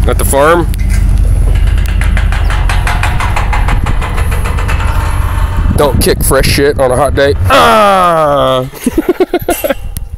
at the farm. Don't kick fresh shit on a hot day. Ah!